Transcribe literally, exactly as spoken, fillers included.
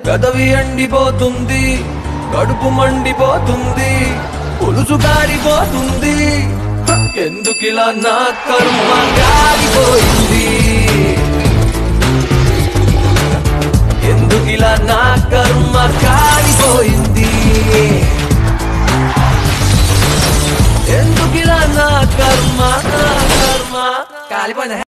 పెదవి ఎండిపోతుంది, కడుపు మండిపోతుంది, పులుసు కారిపోతుంది. ఎందుకిలా నా కర్మ కాలిపోయింది, ఎందుకిలా నా కర్మ కాలిపోయింది, ఎందుకిలా నా కర్మ నా కర్మ కాలిపోయింది.